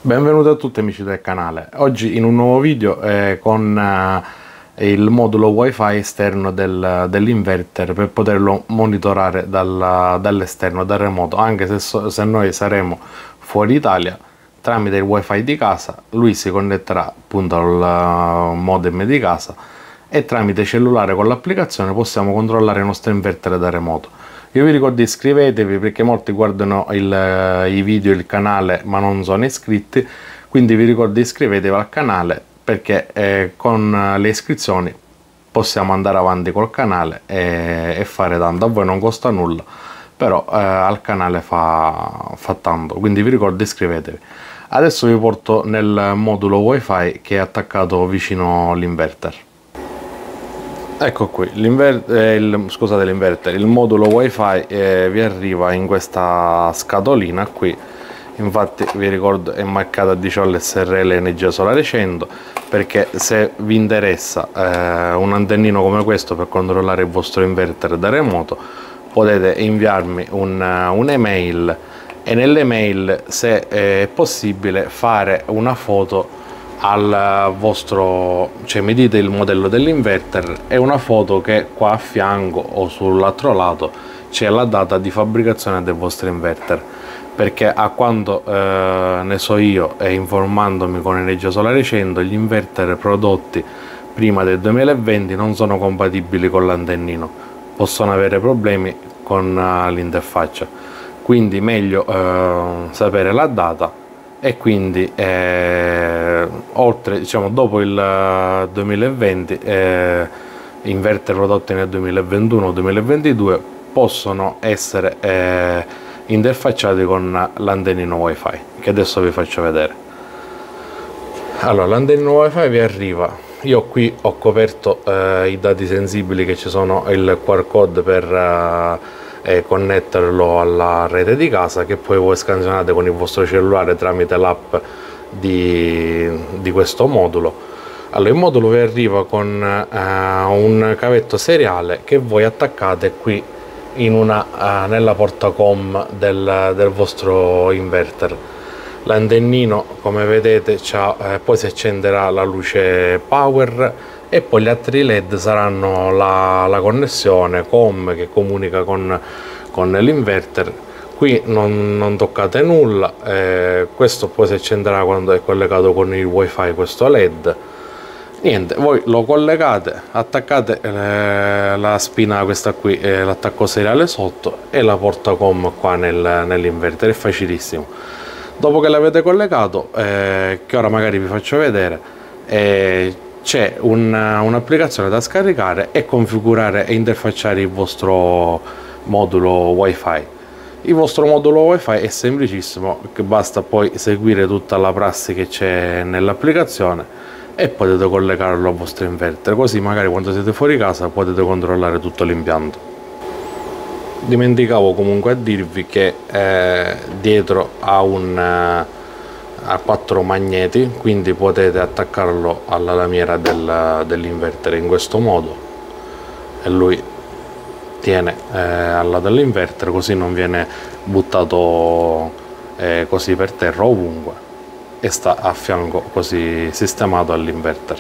Benvenuti a tutti amici del canale. Oggi in un nuovo video con il modulo wifi esterno dell'inverter per poterlo monitorare dall'esterno, dal remoto, anche se noi saremo fuori Italia. Tramite il wifi di casa lui si connetterà appunto al modem di casa e tramite cellulare con l'applicazione possiamo controllare il nostro inverter da remoto. Io vi ricordo di iscrivetevi perché molti guardano i video, il canale, ma non sono iscritti, quindi vi ricordo di iscrivetevi al canale perché con le iscrizioni possiamo andare avanti col canale e fare tanto. A voi non costa nulla, però al canale fa tanto, quindi vi ricordo di iscrivetevi. Adesso vi porto nel modulo wifi che è attaccato vicino all'inverter. Ecco qui, il modulo wifi vi arriva in questa scatolina qui. Infatti vi ricordo è marcata 18 SRL energia solare 100, perché se vi interessa un antennino come questo per controllare il vostro inverter da remoto potete inviarmi un'email e nell'email, se è possibile, fare una foto al vostro, cioè mi dite il modello dell'inverter e una foto che qua a fianco o sull'altro lato c'è la data di fabbricazione del vostro inverter, perché a quanto ne so io e informandomi con Energia Solare 100, gli inverter prodotti prima del 2020 non sono compatibili con l'antennino, possono avere problemi con l'interfaccia, quindi meglio sapere la data. E quindi oltre, diciamo, dopo il 2020 inverter prodotti nel 2021-2022 possono essere interfacciati con l'antennino wifi che adesso vi faccio vedere. Allora, l'antennino wifi vi arriva, io qui ho coperto i dati sensibili che ci sono, il QR code per connetterlo alla rete di casa, che poi voi scansionate con il vostro cellulare tramite l'app di questo modulo. Allora, il modulo vi arriva con un cavetto seriale che voi attaccate qui nella porta COM del vostro inverter. L'antennino, come vedete, poi si accenderà la luce power e poi gli altri LED saranno la connessione COM che comunica con l'inverter. Qui non toccate nulla, questo poi si accenderà quando è collegato con il wifi, questo LED. Niente, voi lo collegate, attaccate la spina questa qui, l'attacco seriale sotto e la porta COM qua nell'inverter, è facilissimo. Dopo che l'avete collegato, che ora magari vi faccio vedere, c'è un'applicazione da scaricare e configurare e interfacciare il vostro modulo wifi. Il vostro modulo wifi è semplicissimo, che basta poi seguire tutta la prassi che c'è nell'applicazione e potete collegarlo al vostro inverter, così magari quando siete fuori casa potete controllare tutto l'impianto. Dimenticavo comunque a dirvi che dietro ha 4 magneti, quindi potete attaccarlo alla lamiera dell'inverter in questo modo e lui tiene al lato dell'inverter, così non viene buttato così per terra ovunque e sta a fianco così sistemato all'inverter.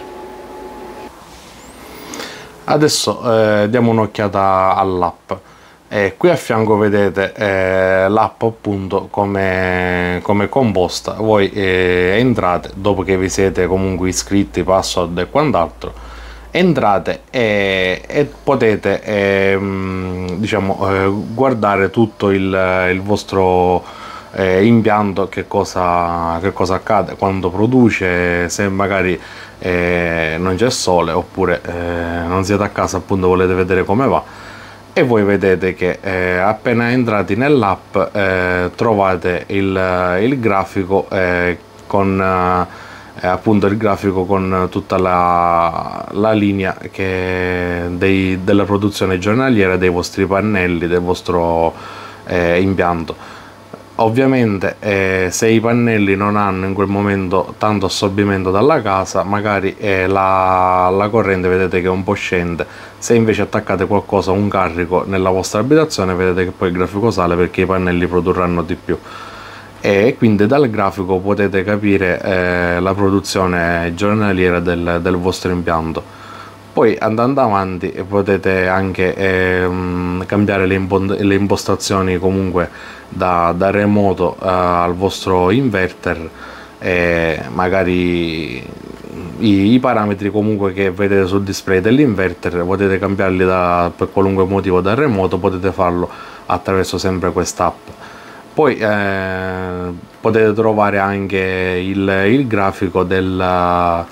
Adesso diamo un'occhiata all'app. Qui a fianco vedete l'app appunto come composta. Voi entrate, dopo che vi siete comunque iscritti, password e quant'altro, entrate e potete guardare tutto il vostro impianto, che cosa accade, quando produce, se magari non c'è sole oppure non siete a casa, appunto volete vedere come va. E voi vedete che appena entrati nell'app trovate il grafico con appunto il grafico con tutta la linea della produzione giornaliera dei vostri pannelli, del vostro impianto. Ovviamente se i pannelli non hanno in quel momento tanto assorbimento dalla casa, magari la corrente vedete che è un po' scende. Se invece attaccate qualcosa, un carico nella vostra abitazione, vedete che poi il grafico sale perché i pannelli produrranno di più. e quindi dal grafico potete capire la produzione giornaliera del vostro impianto. Poi andando avanti potete anche cambiare le impostazioni comunque da remoto al vostro inverter, e magari i parametri comunque che vedete sul display dell'inverter potete cambiarli per qualunque motivo da remoto, potete farlo attraverso sempre quest'app. Poi potete trovare anche il grafico dello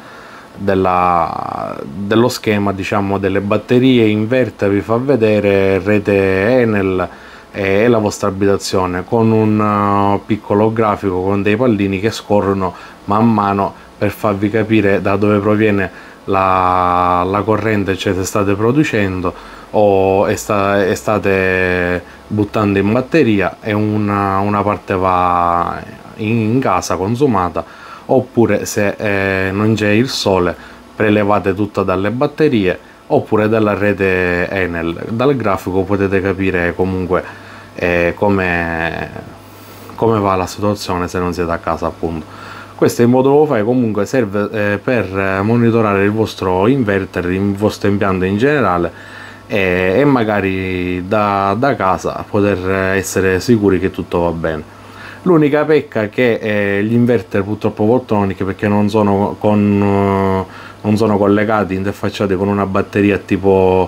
schema, diciamo, delle batterie inverter, vi fa vedere rete Enel e la vostra abitazione, con un piccolo grafico con dei pallini che scorrono man mano per farvi capire da dove proviene la corrente, cioè se state producendo o state buttando in batteria e una parte va in casa consumata, oppure se non c'è il sole prelevate tutta dalle batterie oppure dalla rete Enel. Dal grafico potete capire comunque come va la situazione se non siete a casa, appunto. Questo in modo lo fai comunque serve per monitorare il vostro inverter, il vostro impianto in generale, e magari da casa poter essere sicuri che tutto va bene. L'unica pecca è che gli inverter purtroppo Voltronic, perché non sono collegati, interfacciati con una batteria tipo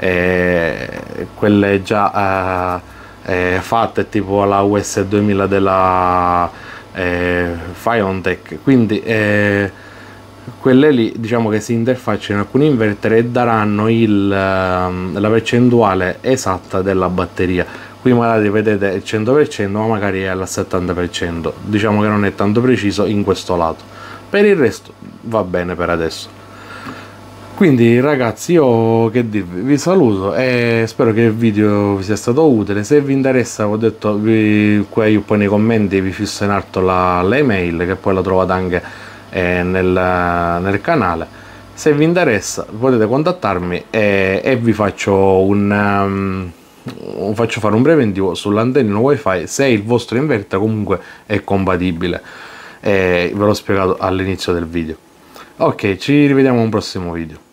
quelle già fatte, tipo la US 2000 della Fiontech, quindi quelle lì diciamo che si interfacciano in alcuni inverter e daranno la percentuale esatta della batteria. Qui magari vedete il 100%, ma magari è al 70%, diciamo che non è tanto preciso in questo lato. Per il resto va bene per adesso. Quindi ragazzi, io che dirvi, vi saluto e spero che il video vi sia stato utile. Se vi interessa, ho detto, qua io poi nei commenti vi fisso in alto l'email, che poi la trovate anche nel canale. Se vi interessa potete contattarmi e vi faccio faccio fare un preventivo sull'antennino wifi se il vostro inverter comunque è compatibile, ve l'ho spiegato all'inizio del video. Ok, ci rivediamo in un prossimo video.